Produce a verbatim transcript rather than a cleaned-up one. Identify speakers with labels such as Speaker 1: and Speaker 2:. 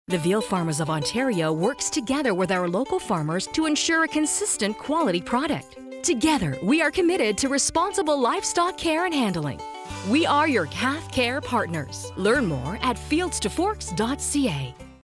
Speaker 1: The Veal Farmers of Ontario works together with our local farmers to ensure a consistent quality product. Together, we are committed to responsible livestock care and handling. We are your calf care partners. Learn more at fields to forks dot c a.